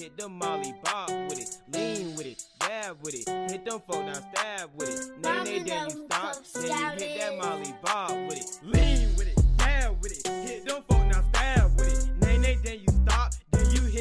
hit them Molly Bob with it, lean with it, dab with it, hit them folk down, stab with it. Nay, nay, then you stop, then you hit that Molly Bob